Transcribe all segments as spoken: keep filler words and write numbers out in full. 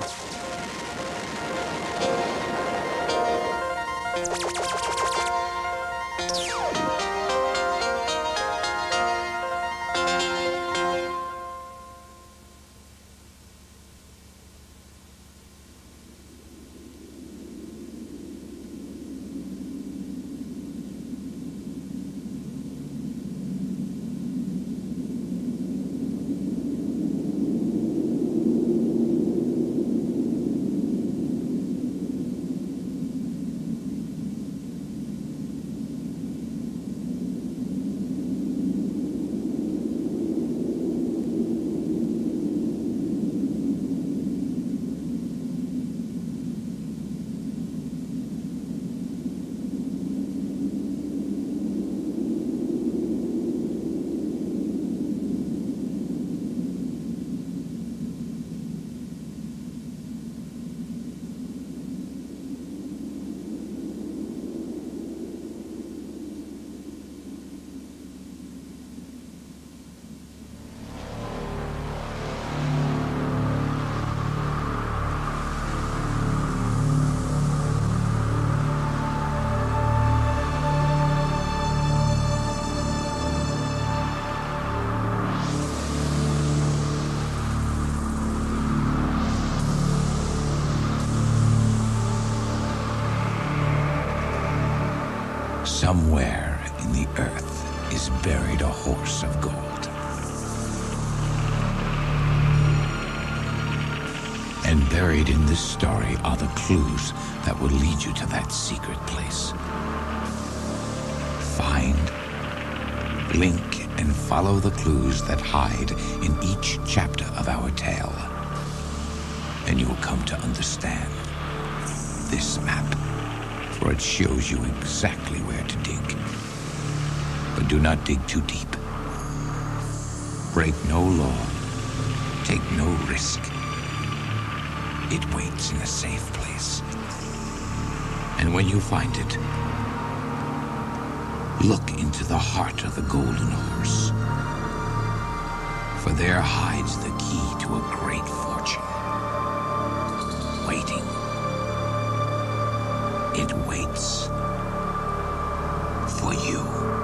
Somewhere in the earth is buried a horse of gold. And buried in this story are the clues that will lead you to that secret place. Find, link, and follow the clues that hide in each chapter of our tale. And you will come to understand this map. For it shows you exactly where to dig. But do not dig too deep. Break no law. Take no risk. It waits in a safe place. And when you find it, look into the heart of the golden horse. For there hides the key to a great fortune. Waiting. It waits for you.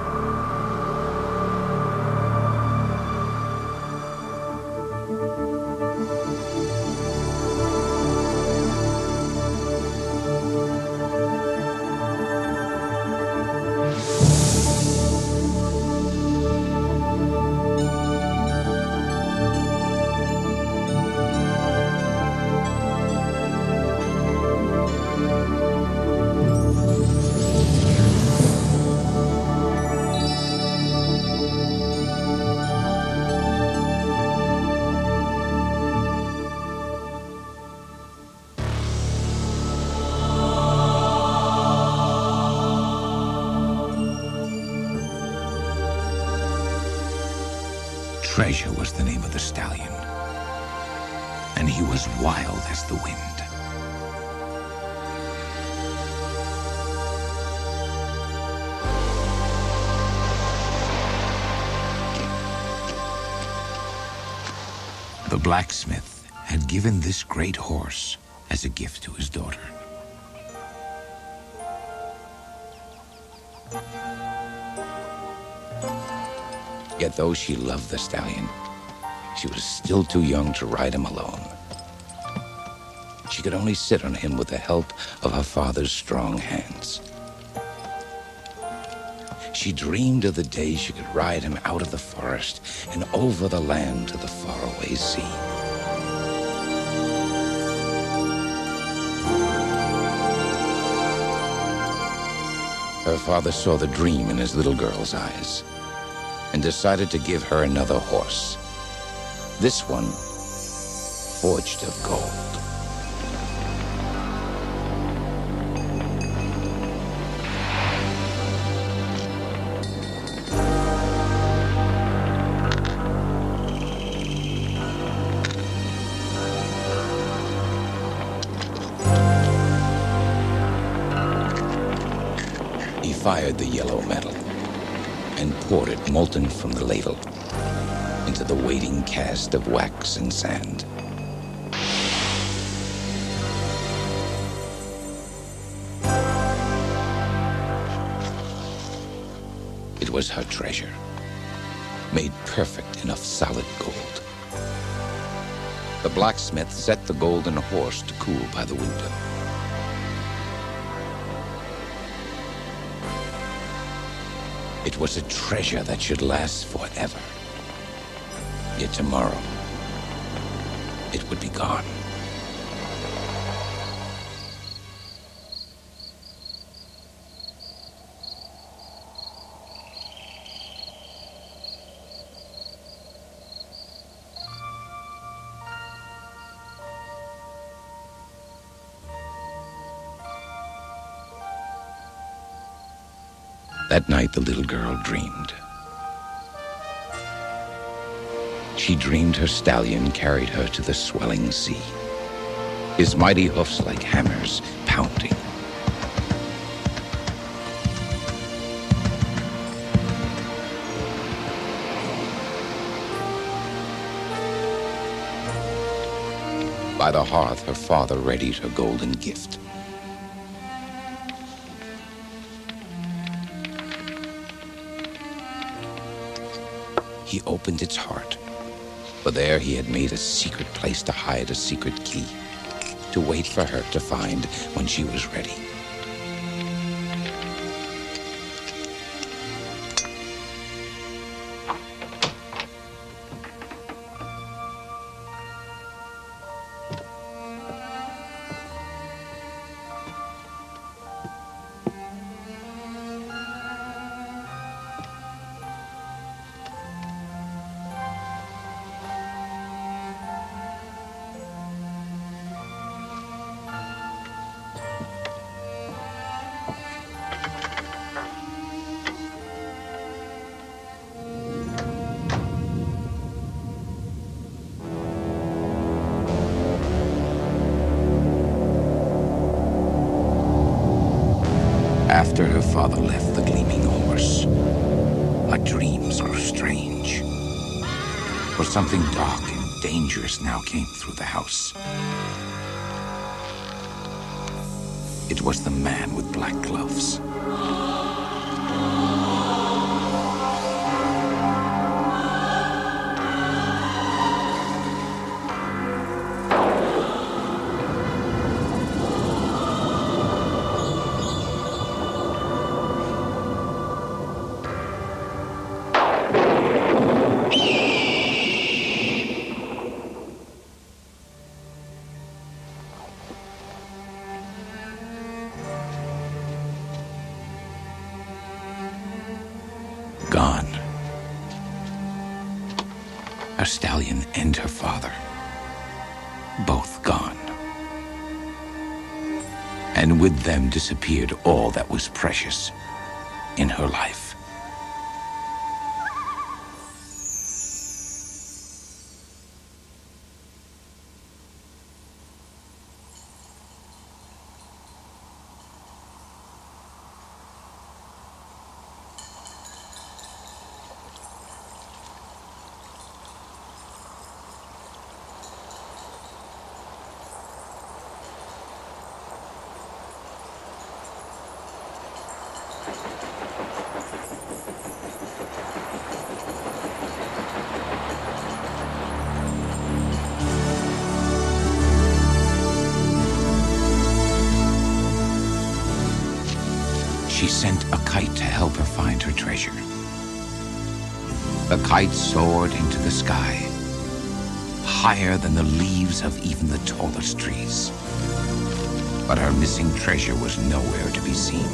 Treasure was the name of the stallion, and he was wild as the wind. The blacksmith had given this great horse as a gift to his daughter. Yet though she loved the stallion, she was still too young to ride him alone. She could only sit on him with the help of her father's strong hands. She dreamed of the day she could ride him out of the forest and over the land to the faraway sea. Her father saw the dream in his little girl's eyes and decided to give her another horse. This one, forged of gold. He fired the yellow metal and poured it molten from the ladle into the waiting cast of wax and sand. was her treasure, made perfect enough solid gold. The blacksmith set the golden horse to cool by the window. It was a treasure that should last forever. Yet tomorrow, it would be gone. That night, the little girl dreamed. She dreamed her stallion carried her to the swelling sea, his mighty hoofs like hammers pounding. By the hearth, her father readied her golden gift. He opened its heart, for there he had made a secret place to hide a secret key, to wait for her to find when she was ready. After her father left the gleaming horse, her dreams grew strange. For something dark and dangerous now came through the house. It was the man with black gloves. Gone. Her stallion and her father. Both gone. And with them disappeared all that was precious in her life. She sent a kite to help her find her treasure. The kite soared into the sky, higher than the leaves of even the tallest trees. But her missing treasure was nowhere to be seen.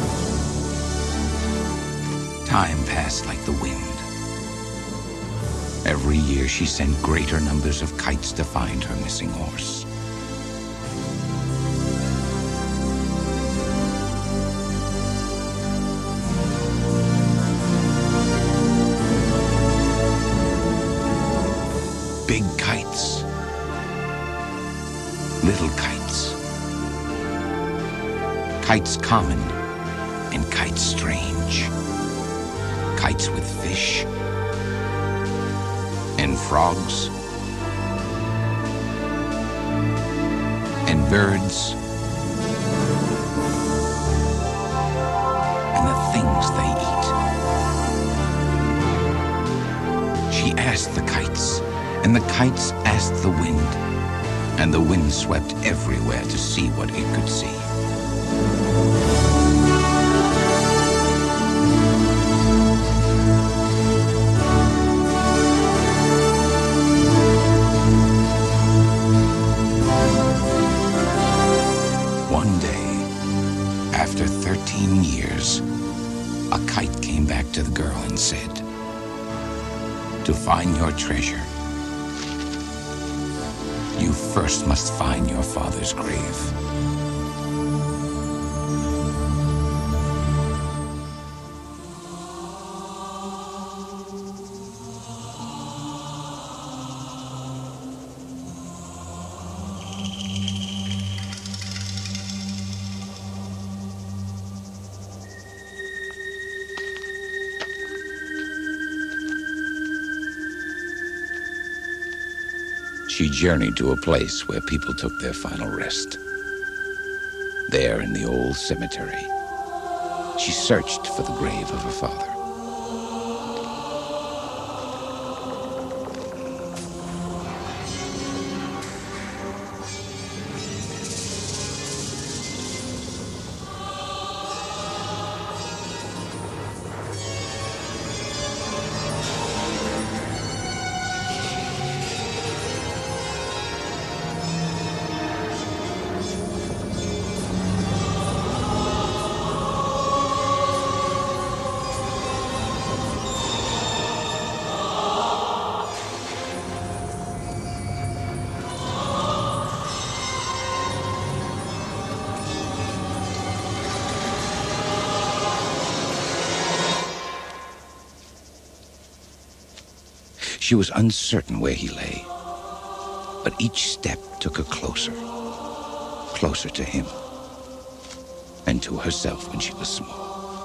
Time passed like the wind. Every year she sent greater numbers of kites to find her missing horse. Big kites, little kites, kites common and kites strange, kites with fish and frogs and birds and the things they eat. And the kites asked the wind, and the wind swept everywhere to see what it could see. One day, after thirteen years, a kite came back to the girl and said, "To find your treasure, you first must find your father's grave." She journeyed to a place where people took their final rest. There in the old cemetery, she searched for the grave of her father. She was uncertain where he lay, but each step took her closer, closer to him, and to herself when she was small.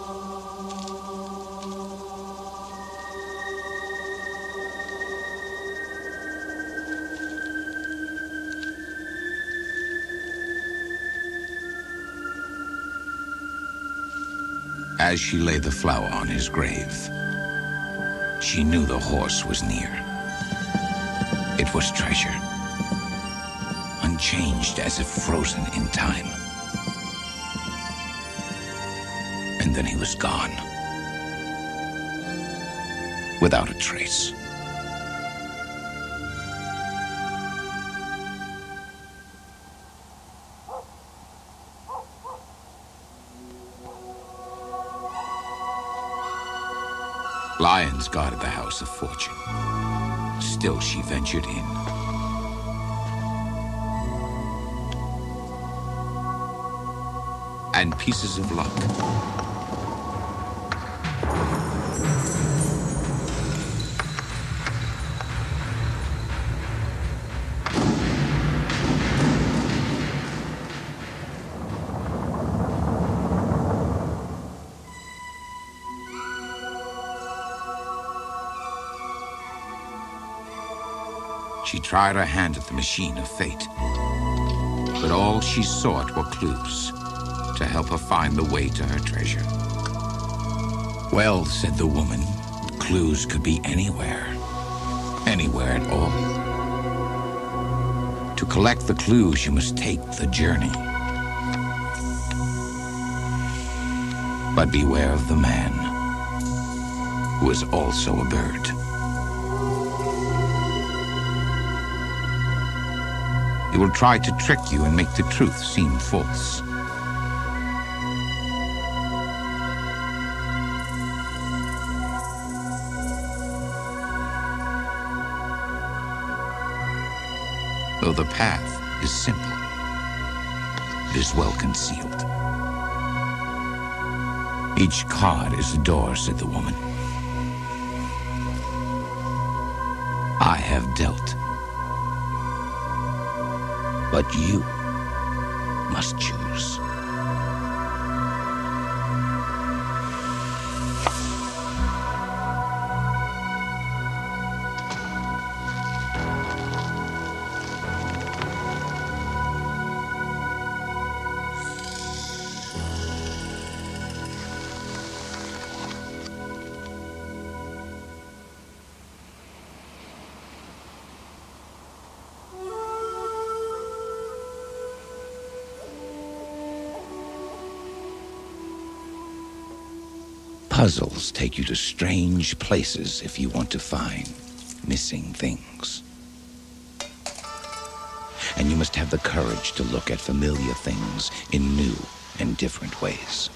As she laid the flower on his grave, she knew the horse was near. It was treasure, unchanged as if frozen in time. And then he was gone, without a trace. Lions guarded the house of fortune. Still she ventured in. And pieces of luck. She tried her hand at the machine of fate, but all she sought were clues to help her find the way to her treasure. Well, said the woman, clues could be anywhere, anywhere at all. To collect the clues, you must take the journey. But beware of the man, who is also a bird. He will try to trick you and make the truth seem false. Though the path is simple, it is well concealed. Each card is a door, said the woman. I have dealt. But you must choose. Puzzles take you to strange places if you want to find missing things. And you must have the courage to look at familiar things in new and different ways.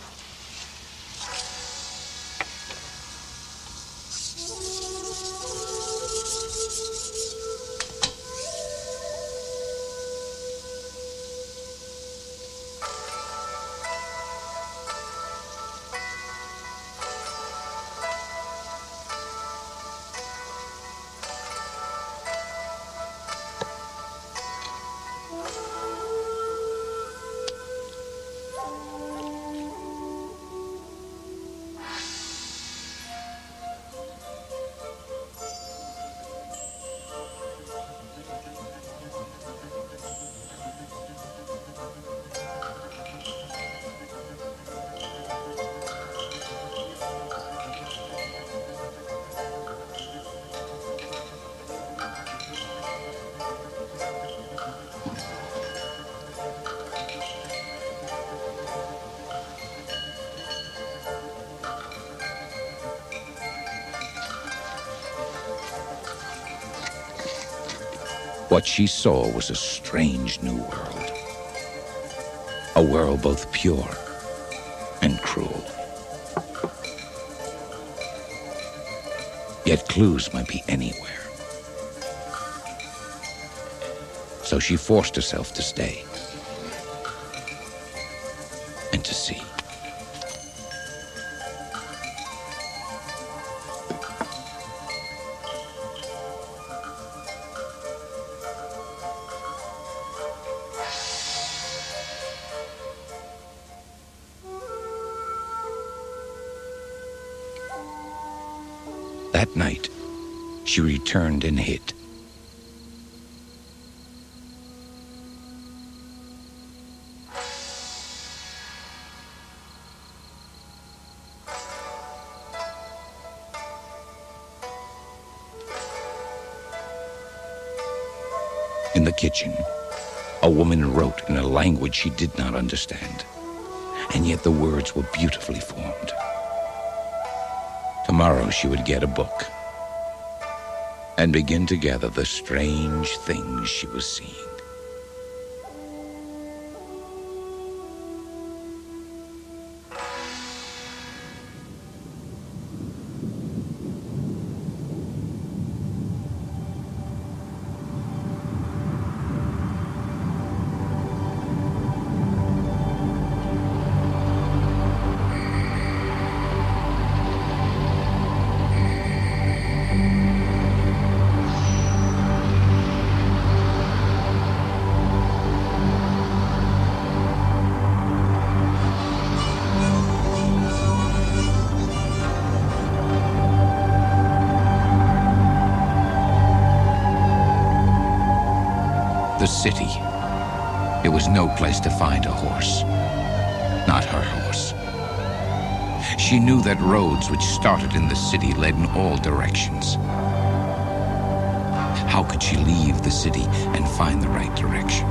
What she saw was a strange new world. A world both pure and cruel. Yet clues might be anywhere. So she forced herself to stay and to see. That night, she returned and hid. In the kitchen, a woman wrote in a language she did not understand, and yet the words were beautifully formed. Tomorrow she would get a book and begin to gather the strange things she was seeing. The city. It was no place to find a horse. Not her horse. She knew that roads which started in the city led in all directions. How could she leave the city and find the right direction?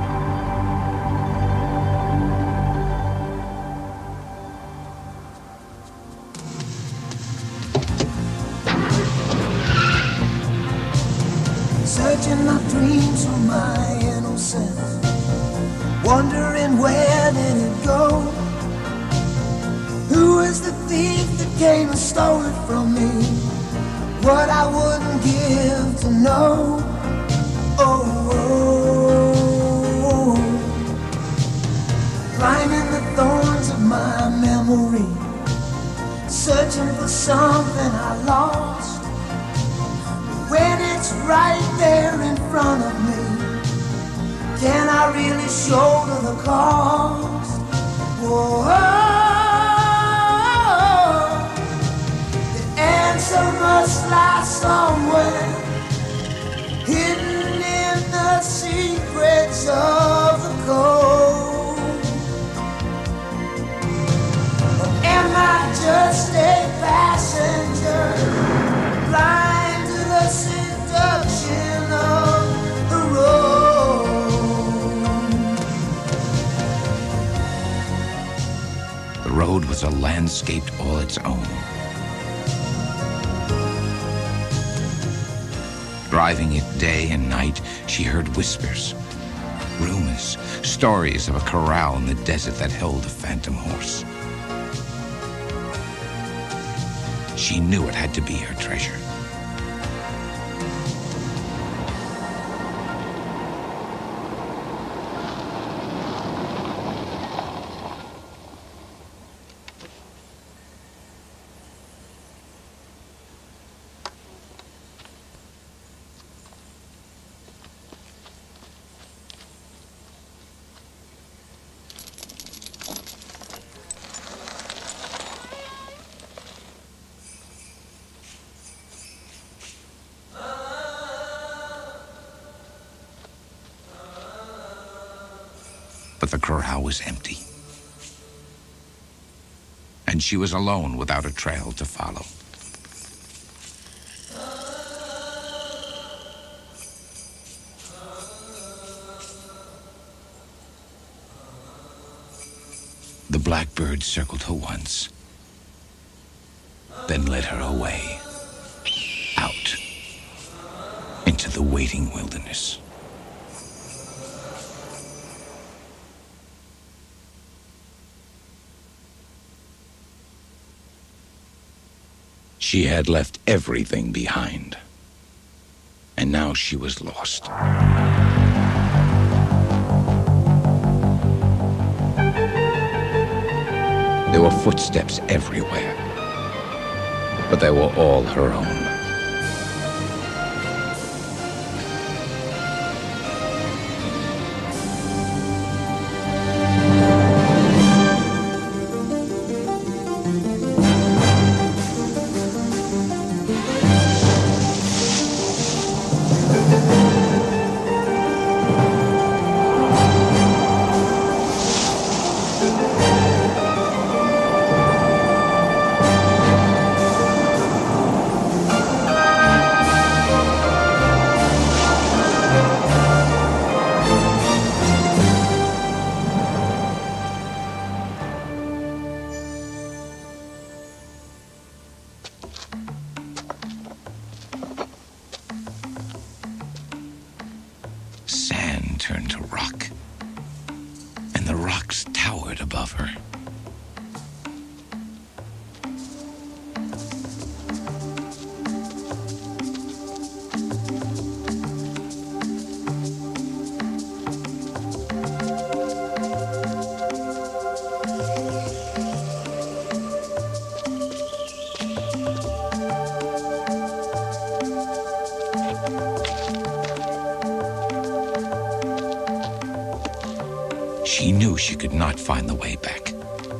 Searching my dreams for my innocence, wondering where did it go? Who is the thief that came and stole it from me? What I wouldn't give to know. Oh, oh, oh. Climbing the thorns of my memory, searching for something I lost. When it's right there in front of me, can I really shoulder the cost? Whoa, the answer must lie somewhere, hidden in the secrets of the code. Or am I just a passenger, blind the seduction of the road? The road was a landscape all its own, Driving it day and night, she heard whispers, rumors, stories of a corral in the desert that held a phantom horse. She knew it had to be her treasure. But the corral was empty. And she was alone without a trail to follow. The blackbird circled her once, then led her away, out into the waiting wilderness. She had left everything behind, and now she was lost. There were footsteps everywhere, but they were all her own. Turned to rock, and the rocks towered above her. She knew she could not find the way back.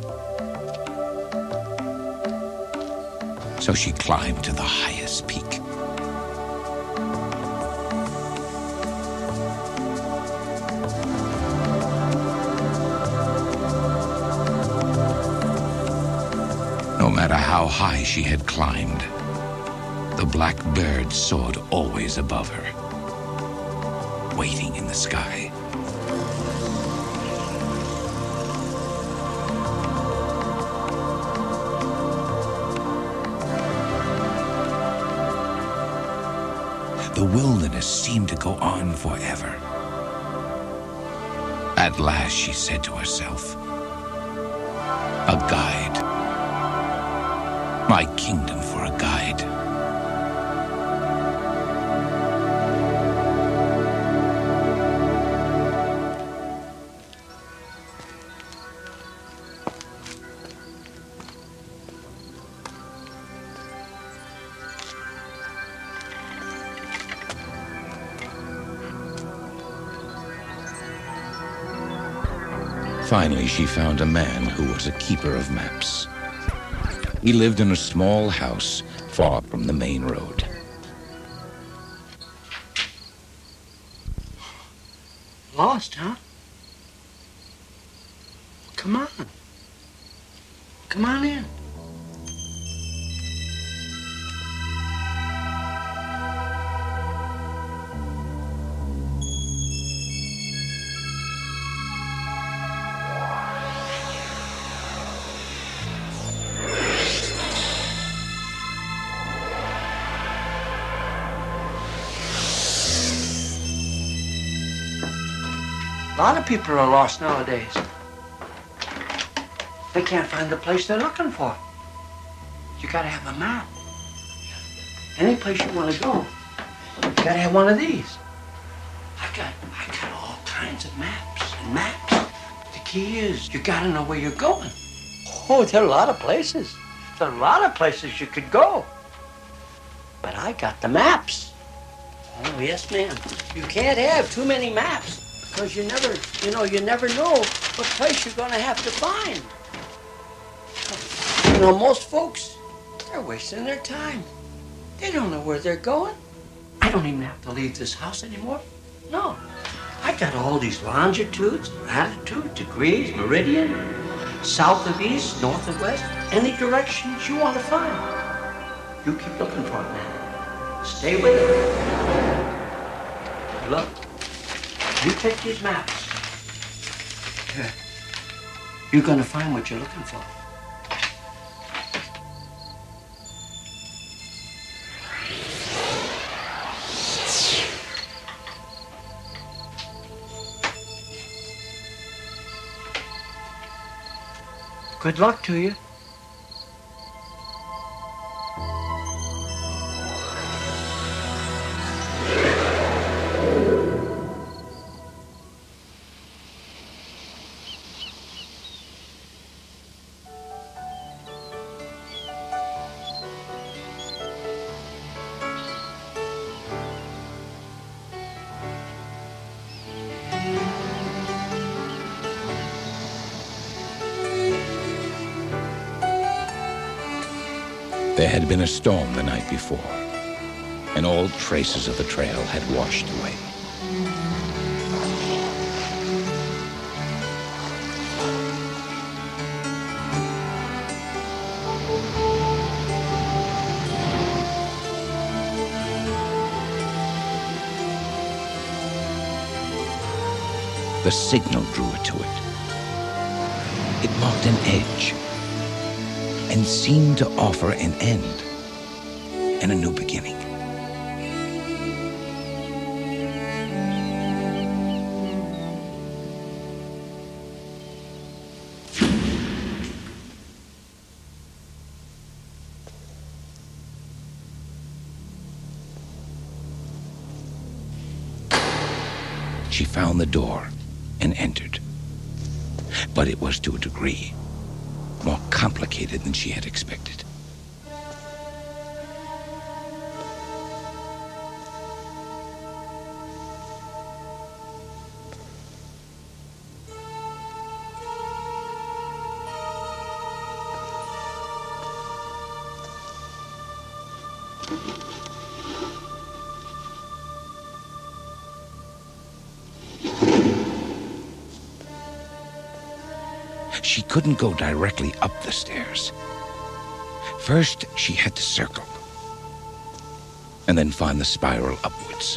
So she climbed to the highest peak. No matter how high she had climbed, the black bird soared always above her, waiting in the sky. The wilderness seemed to go on forever. At last, she said to herself, "A guide. My kingdom for a guide." Finally, she found a man who was a keeper of maps. He lived in a small house far from the main road. Lost, huh? Come on. Come on in. A lot of people are lost nowadays. They can't find the place they're looking for. You gotta have a map. Any place you want to go, you gotta have one of these. I got, I got all kinds of maps and maps. The key is you gotta know where you're going. Oh, there are a lot of places. There are a lot of places you could go. But I got the maps. Oh, yes, ma'am. You can't have too many maps because you never, you know, you never know what place you're gonna have to find. You know, most folks, they're wasting their time. They don't know where they're going. I don't even have to leave this house anymore. No. I got all these longitudes, latitude, degrees, meridian, south of east, north of west, any directions you want to find. You keep looking for it now. Stay with it. Look, you take these maps. Here. You're going to find what you're looking for. Good luck to you. There had been a storm the night before, and all traces of the trail had washed away. The signal drew her to it. It marked an edge and seemed to offer an end and a new beginning. She found the door and entered, but it was to a degree more complicated than she had expected. She couldn't go directly up the stairs. First, she had to circle, and then find the spiral upwards.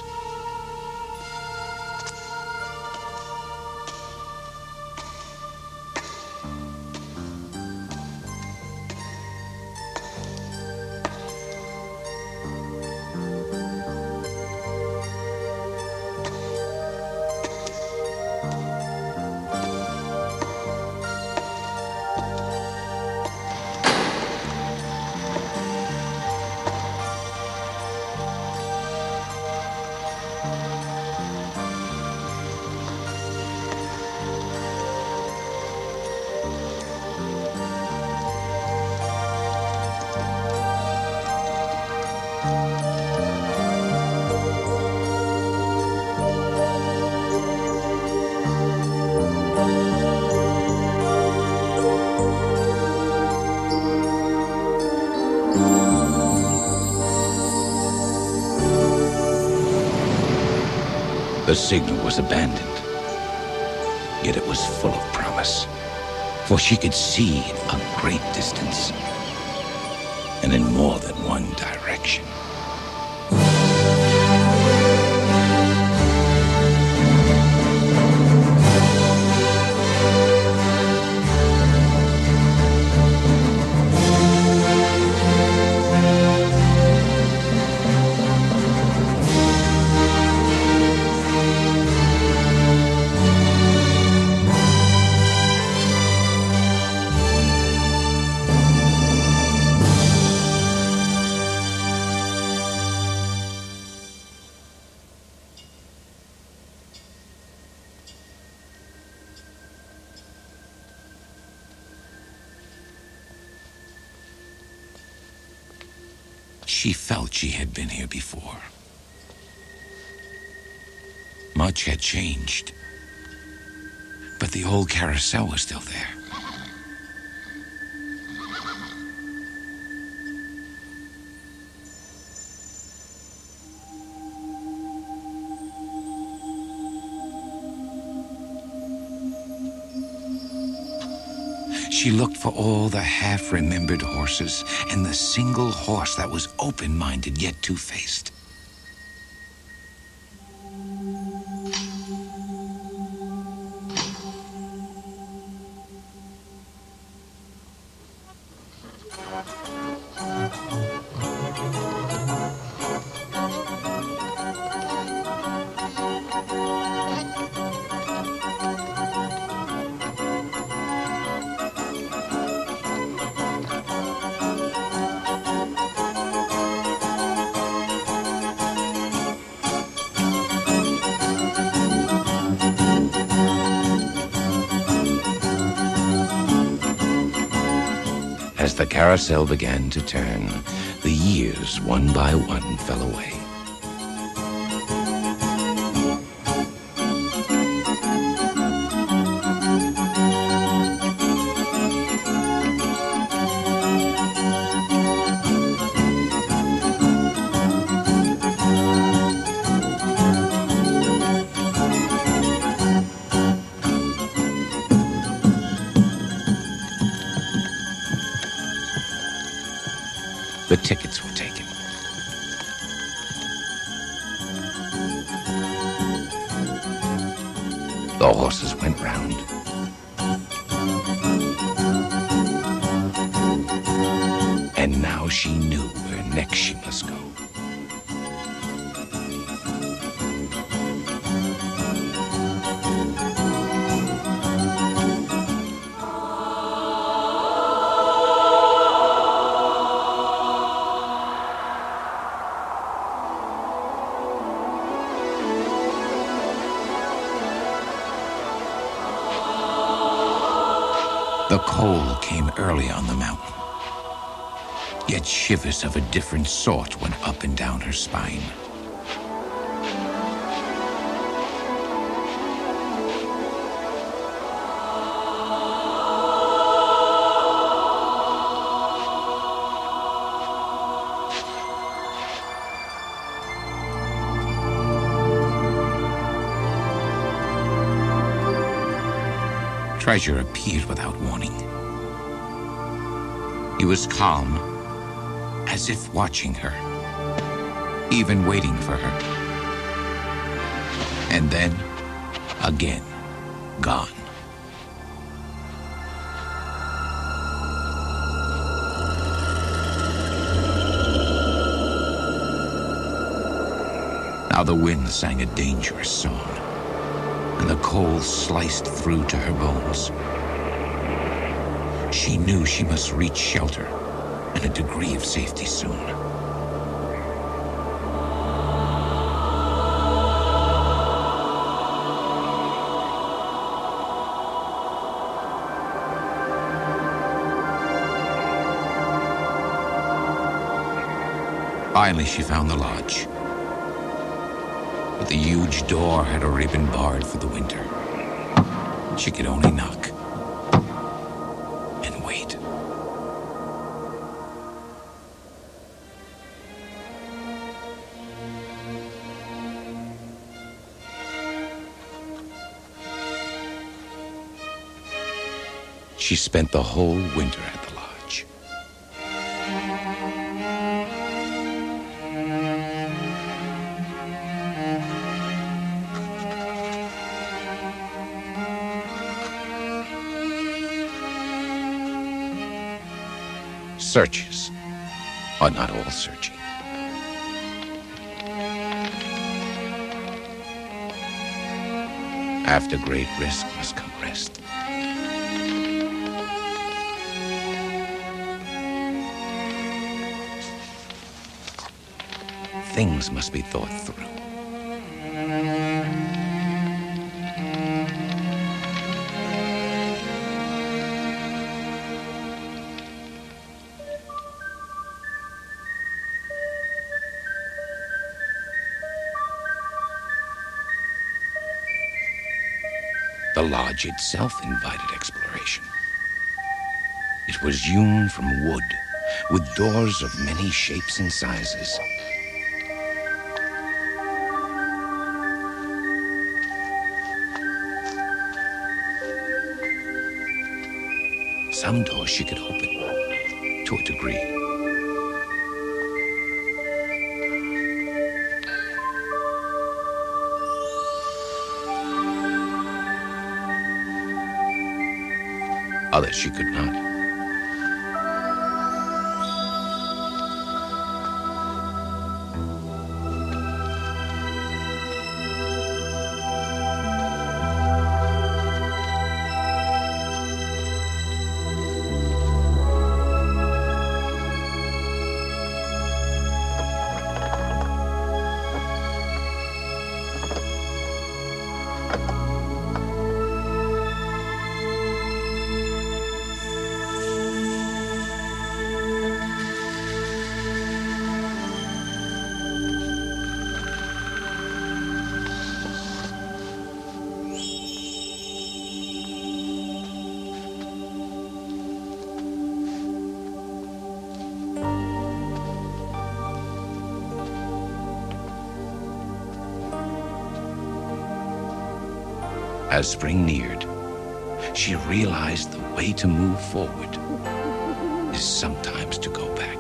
The signal was abandoned, yet it was full of promise, for she could see a great distance, and in more than one direction. She felt she had been here before. Much had changed, but the old carousel was still there. She looked for all the half-remembered horses and the single horse that was open-minded yet two-faced. As the carousel began to turn, the years, one by one, fell away. The tickets were taken. The horses went round. And now she knew where next she must go. The cold came early on the mountain, yet shivers of a different sort went up and down her spine. Treasure appeared without warning. He was calm, as if watching her, even waiting for her. And then, again, gone. Now the wind sang a dangerous song, and the cold sliced through to her bones. She knew she must reach shelter and a degree of safety soon. Finally, she found the lodge. But the huge door had already been barred for the winter. She could only knock and wait. She spent the whole winter at the lodge. Searches are not all searching. After great risk must come rest. Things must be thought through. The lodge itself invited exploration. It was hewn from wood, with doors of many shapes and sizes. Some doors she could open, to a degree. Others she could not. As spring neared, she realized the way to move forward is sometimes to go back.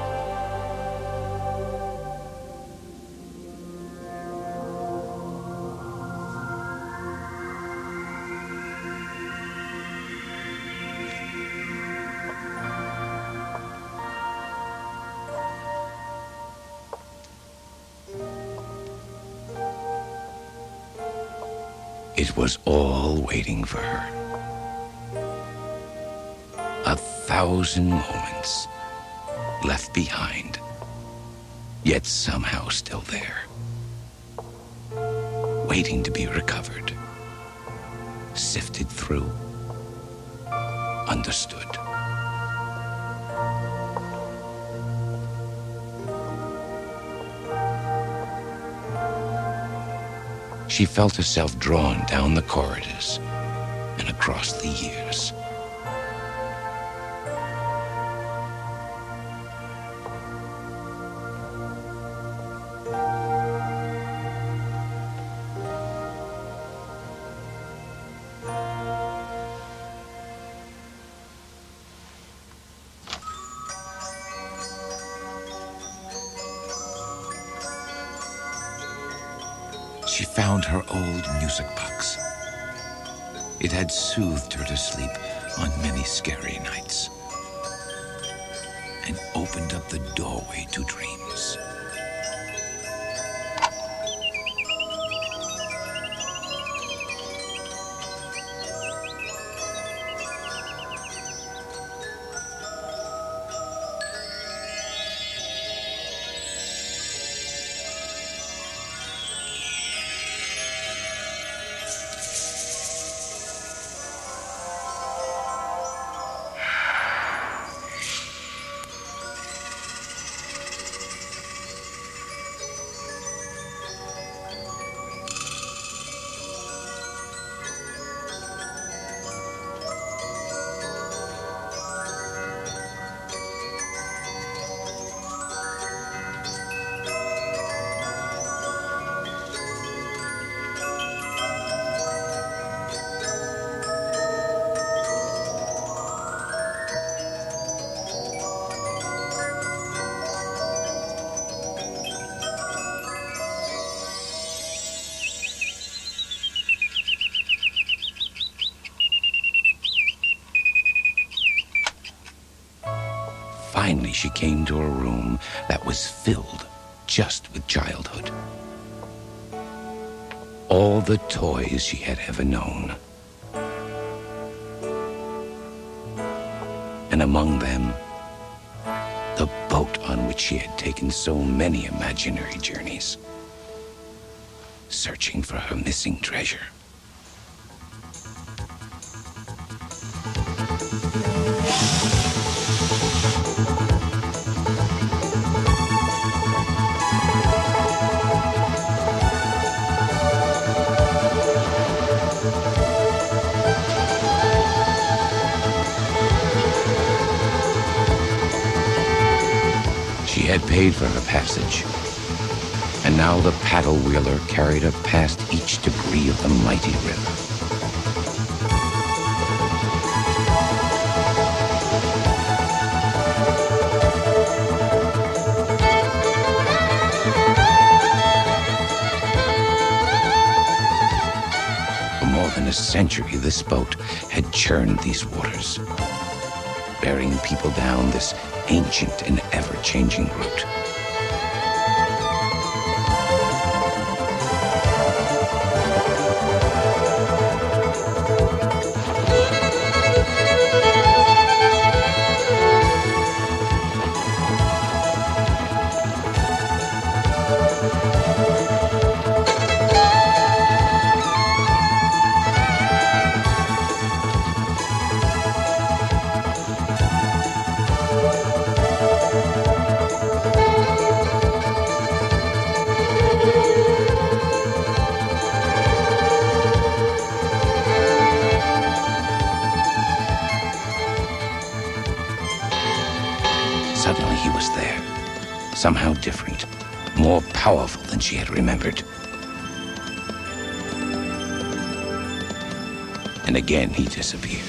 It was all waiting for her. A thousand moments left behind, yet somehow still there, waiting to be recovered, sifted through, understood. She felt herself drawn down the corridors and across the years. She found her old music box. It had soothed her to sleep on many scary nights and opened up the doorway to dreams. Finally, she came to a room that was filled just with childhood. All the toys she had ever known. And among them, the boat on which she had taken so many imaginary journeys, searching for her missing treasure. had paid for her passage, and now the paddle wheeler carried her past each debris of the mighty river. For more than a century, this boat had churned these waters, bearing people down this ancient and ever-changing route. Suddenly he was there, somehow different, more powerful than she had remembered. And again he disappeared.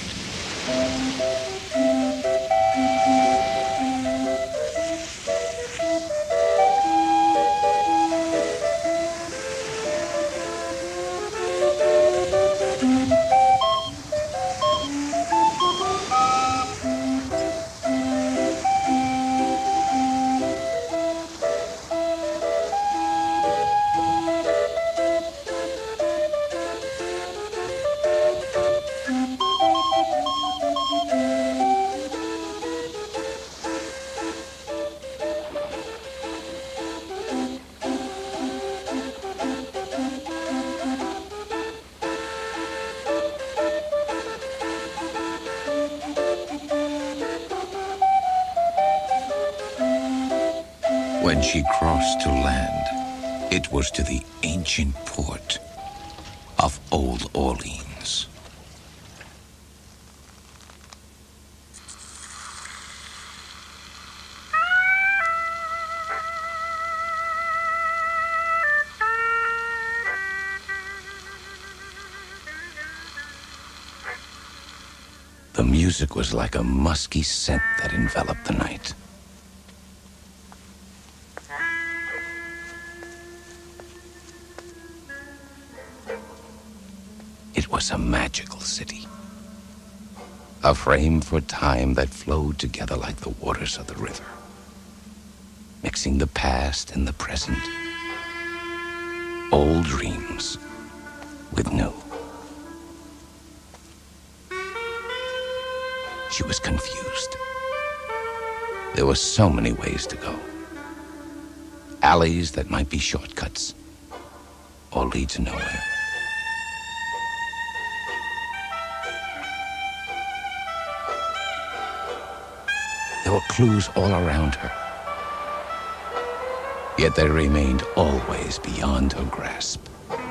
When she crossed to land, it was to the ancient port of Old Orleans. The music was like a musky scent that enveloped the night. It was a magical city, a frame for time that flowed together like the waters of the river, mixing the past and the present, old dreams with new. She was confused. There were so many ways to go. Alleys that might be shortcuts or lead to nowhere. There were clues all around her, yet they remained always beyond her grasp.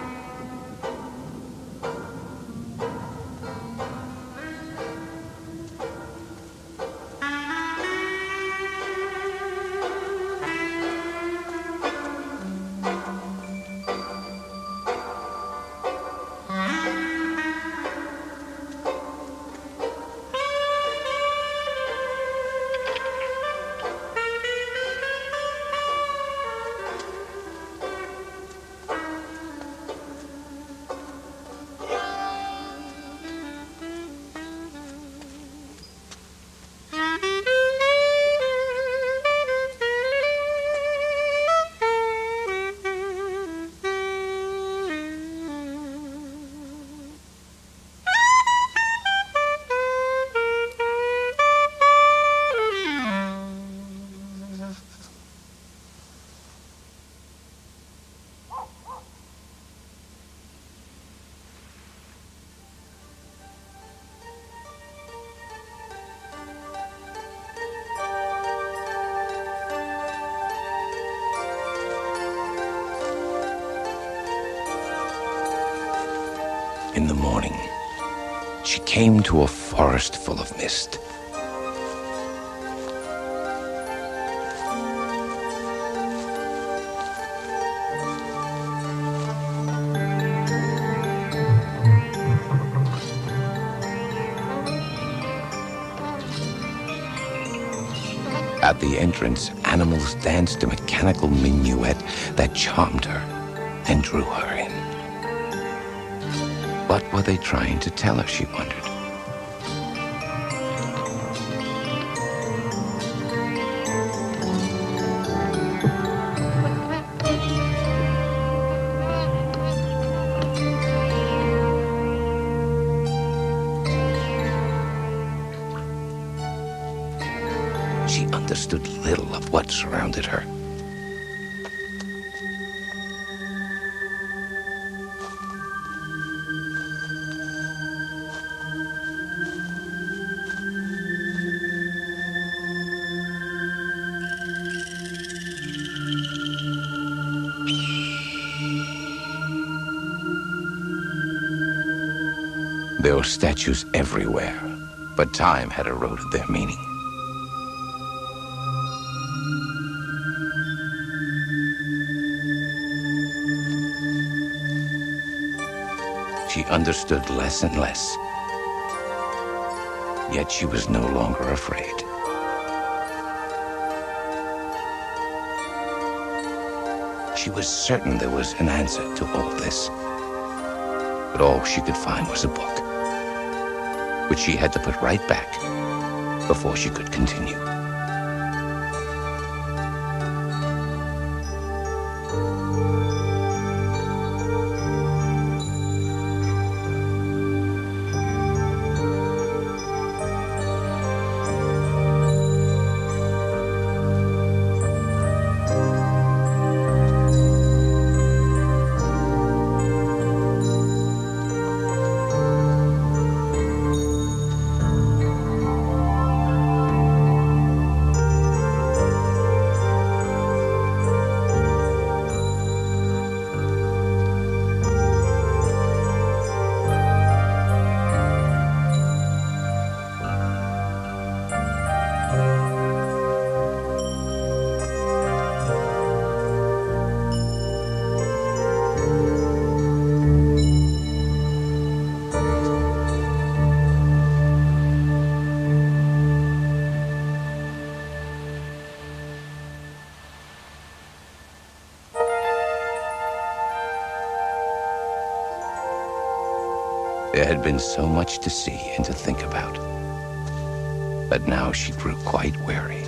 In the morning, she came to a forest full of mist. At the entrance, animals danced a mechanical minuet that charmed her and drew her in. What were they trying to tell her, she wondered. She understood little of what surrounded her. There were statues everywhere, but time had eroded their meaning. She understood less and less, yet she was no longer afraid. She was certain there was an answer to all this, but all she could find was a book, which she had to put right back before she could continue. There had been so much to see and to think about, but now she grew quite weary.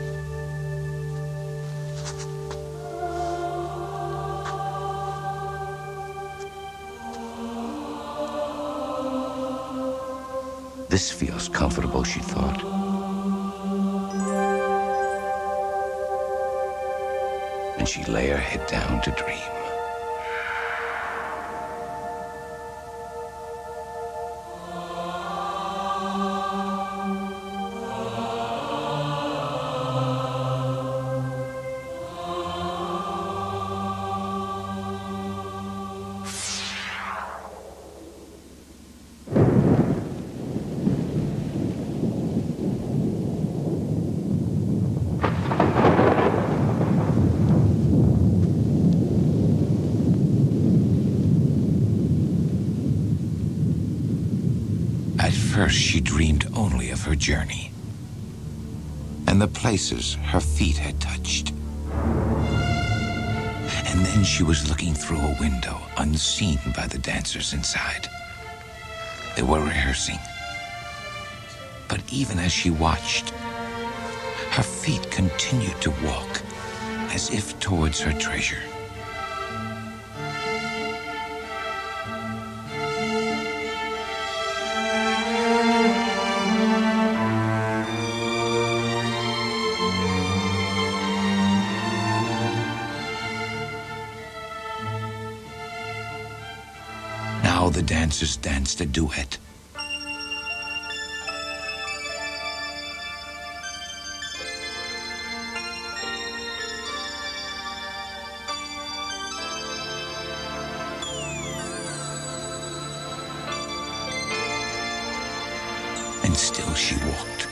This feels comfortable, she thought. And she lay her head down to dream. At first, she dreamed only of her journey and the places her feet had touched. And then she was looking through a window, unseen by the dancers inside. They were rehearsing. But even as she watched, her feet continued to walk as if towards her treasure. Now the dancers danced a duet. And still she walked.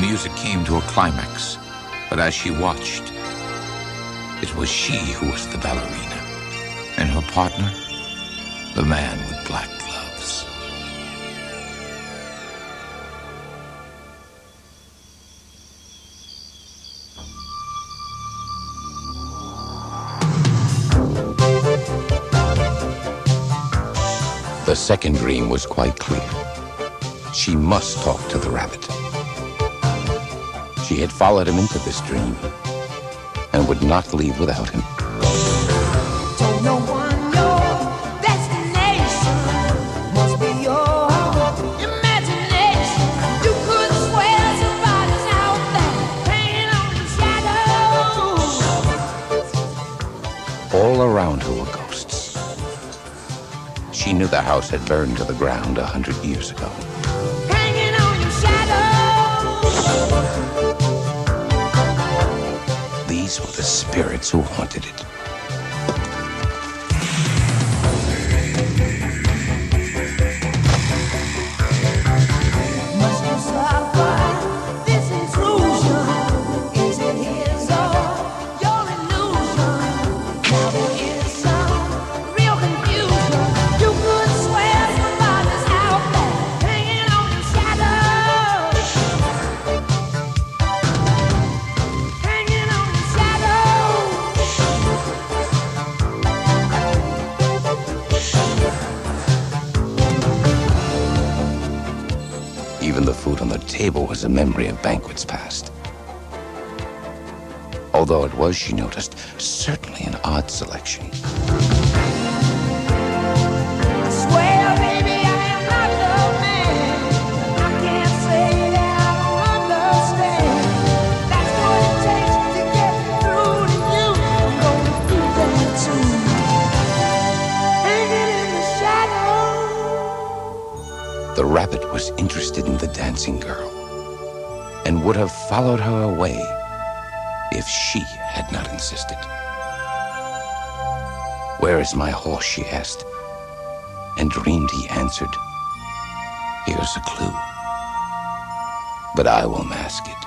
music came to a climax, but as she watched, it was she who was the ballerina, and her partner, the man with black gloves. The second dream was quite clear. She must talk to the rabbit. She had followed him into this dream and would not leave without him. Told no one your destination must be your imagination. You could swear somebody's out there hanging on the shadows. All around her were ghosts. She knew the house had burned to the ground a hundred years ago. Hanging on your shadows. These were the spirits who haunted it. Must you suffer this intrusion? Is it his or your illusion? Now there is some real confusion. You could swear somebody's out there hanging on your shadows. Hanging on your shadows. Even the food on the table was a memory of banquets past. Although it was, she noticed, certainly an odd selection. I swear, baby, I am not the man. I can't say that I don't understand. That's what it takes to get through to you. I'm going through that too. Hanging in the shadows. The rabbit was interested in the dancing girl and would have followed her away if she had not insisted. "Where is my horse?" she asked, and dreamed he answered, "Here's a clue, but I will mask it."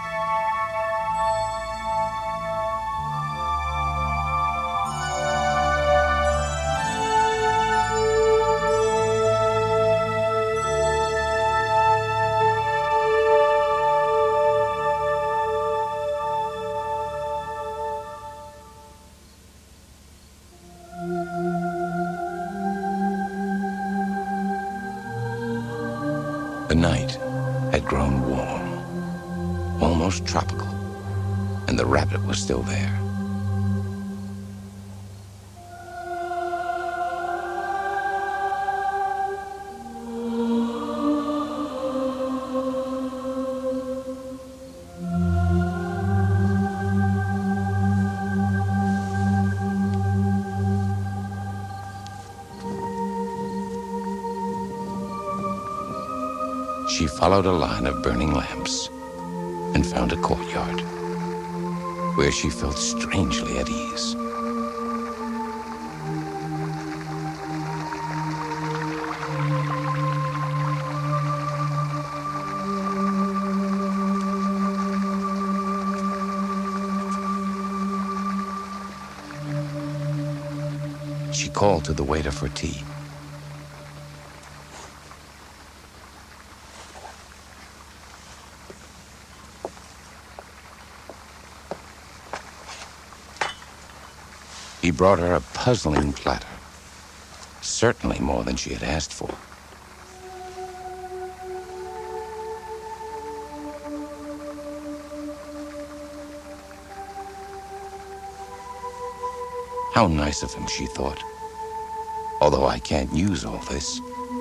The night had grown warm, almost tropical, and the rabbit was still there. She followed a line of burning lamps and found a courtyard where she felt strangely at ease. She called to the waiter for tea. He brought her a puzzling platter, certainly more than she had asked for. How nice of him, she thought, although I can't use all this.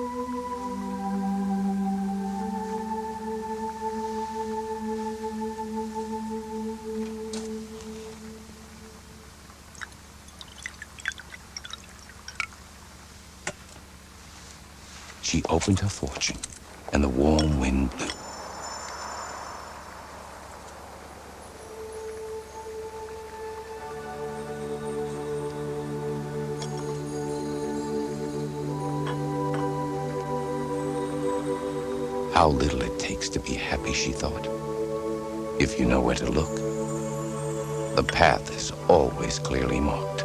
She opened her fortune, and the warm wind blew. How little it takes to be happy, she thought. If you know where to look, the path is always clearly marked.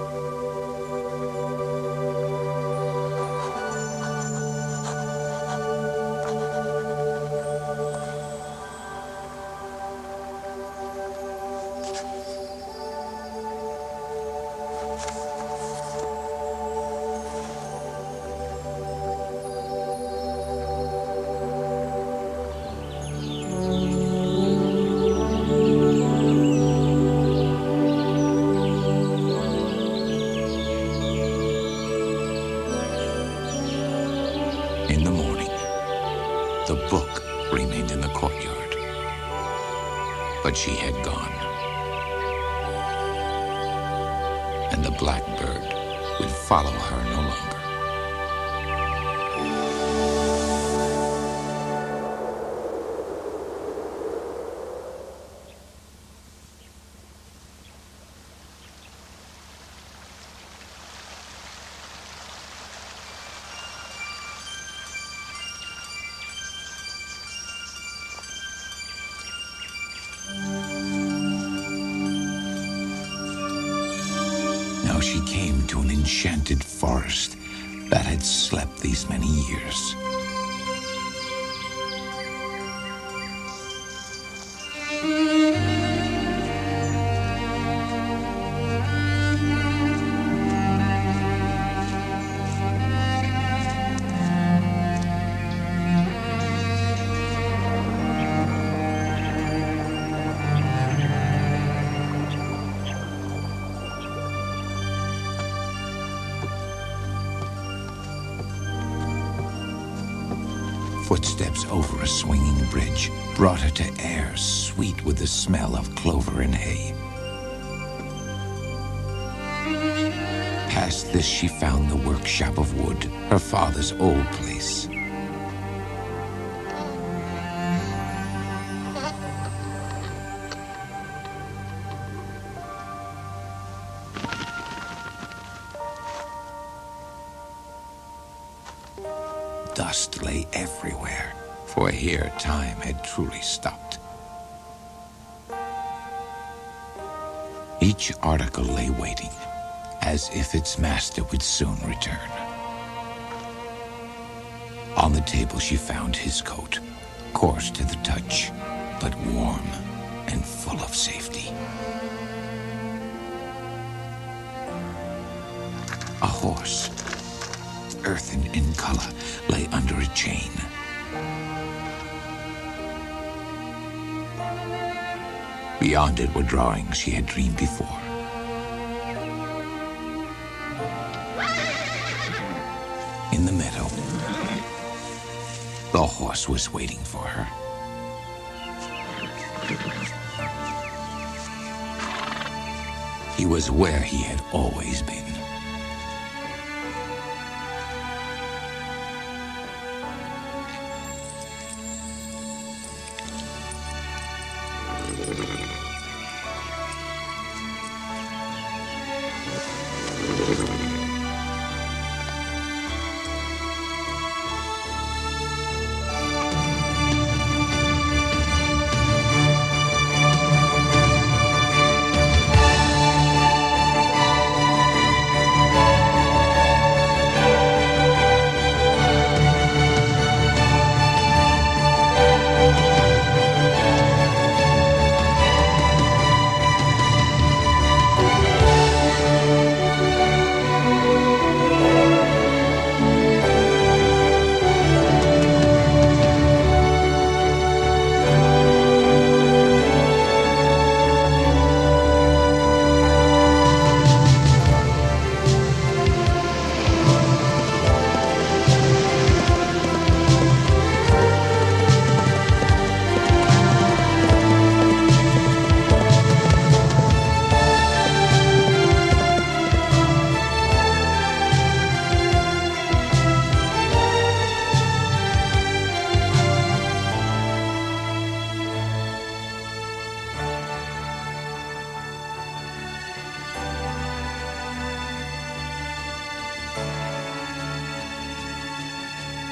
In the morning, the book remained in the courtyard, but she had gone, and the blackbird would follow her no longer. Now she came to an enchanted forest that had slept these many years. Footsteps over a swinging bridge brought her to air sweet with the smell of clover and hay. Past this she found the workshop of wood, her father's old place. Dust lay everywhere, for here time had truly stopped. Each article lay waiting, as if its master would soon return. On the table she found his coat, coarse to the touch, but warm and full of safety. A horse, earthen in color, lay under a chain. Beyond it were drawings she had dreamed before. In the meadow, the horse was waiting for her. He was where he had always been.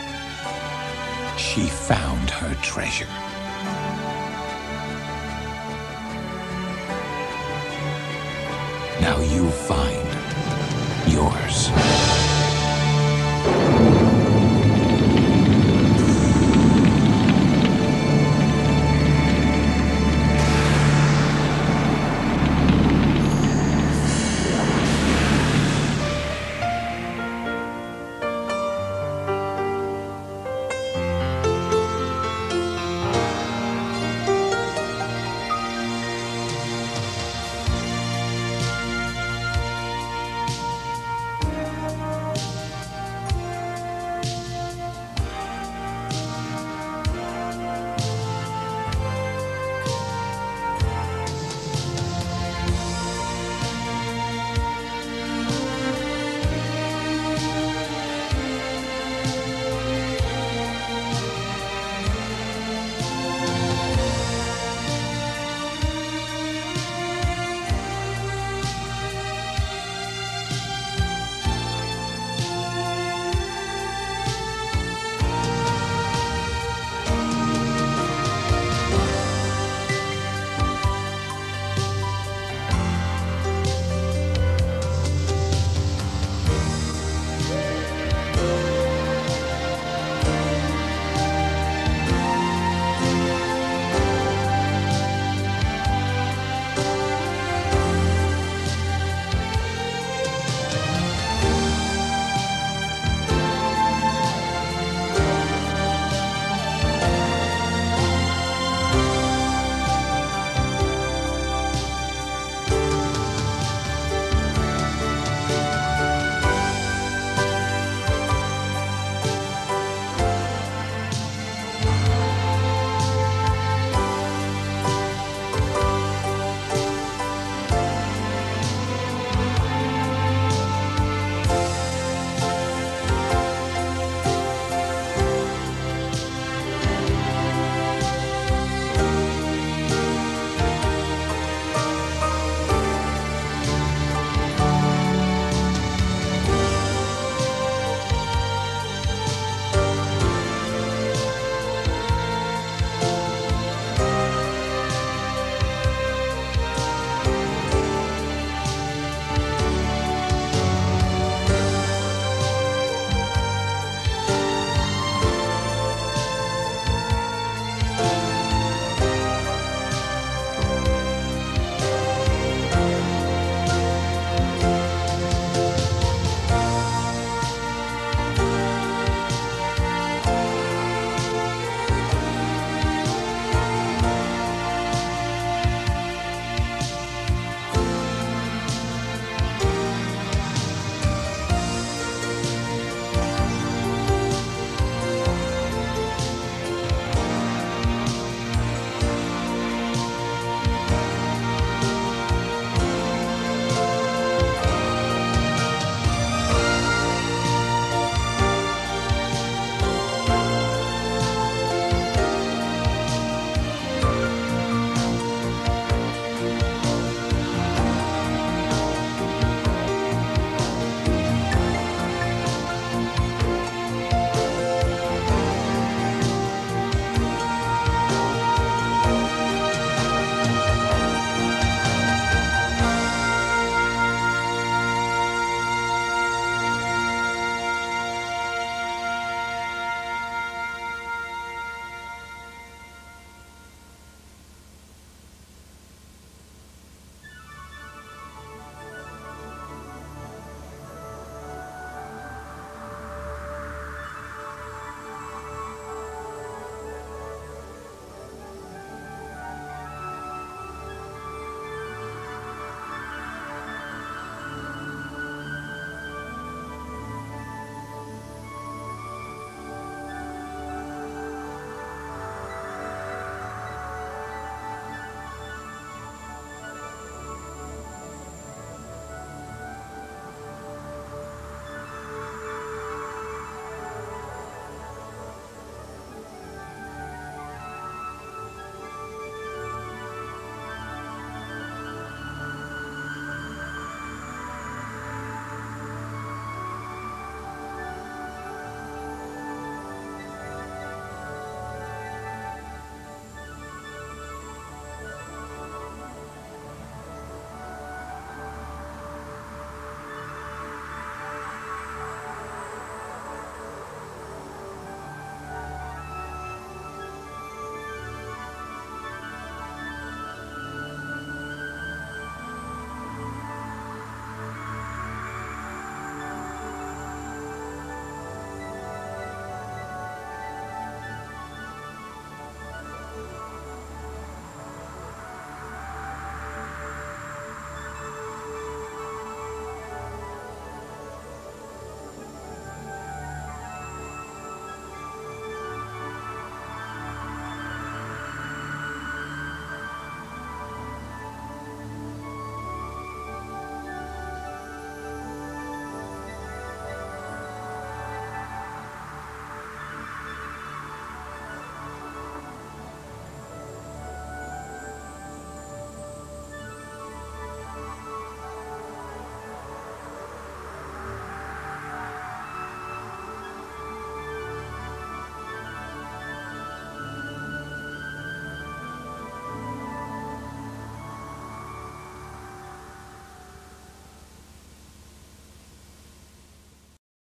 She found her treasure. Now you find yours.